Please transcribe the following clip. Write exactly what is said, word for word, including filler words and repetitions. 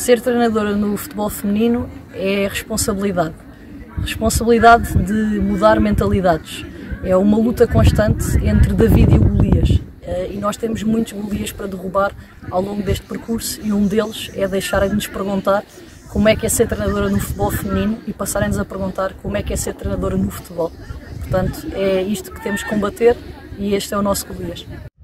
Ser treinadora no futebol feminino é responsabilidade. Responsabilidade de mudar mentalidades. É uma luta constante entre David e o Golias. E nós temos muitos Golias para derrubar ao longo deste percurso e um deles é deixarem-nos perguntar como é que é ser treinadora no futebol feminino e passarem-nos a perguntar como é que é ser treinadora no futebol. Portanto, é isto que temos que combater e este é o nosso Golias.